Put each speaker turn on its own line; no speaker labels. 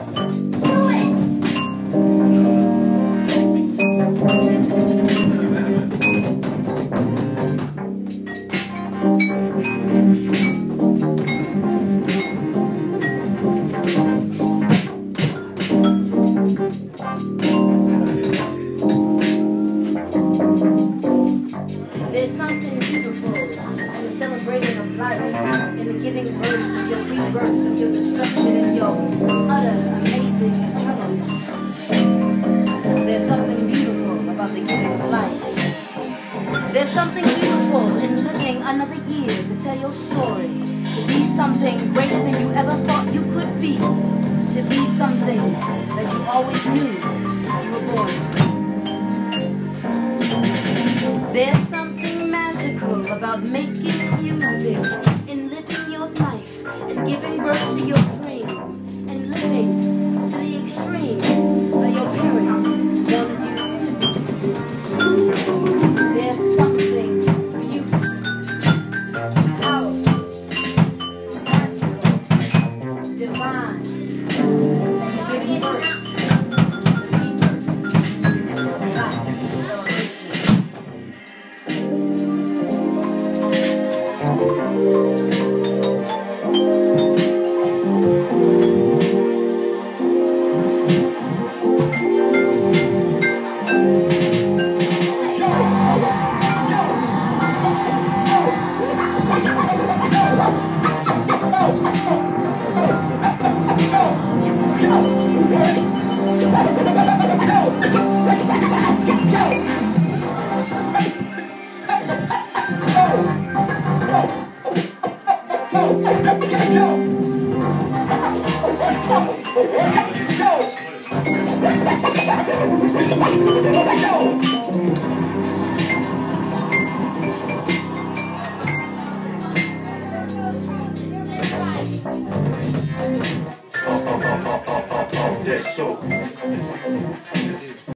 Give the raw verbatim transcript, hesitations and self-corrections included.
There's something beautiful in the celebrating of life, in the giving birth of your rebirth, of your destruction, and your utter amazing eternalness. There's something beautiful about the giving of life. There's something beautiful in living another year to tell your story, to be something greater than you ever thought you could be, to be something that you always knew you were born to be. There's something magical about making music and living your life and giving birth to your dreams and living to the extreme that your parents wanted you to be. There's something beautiful, powerful, magical, divine, giving birth to life.
Yes, so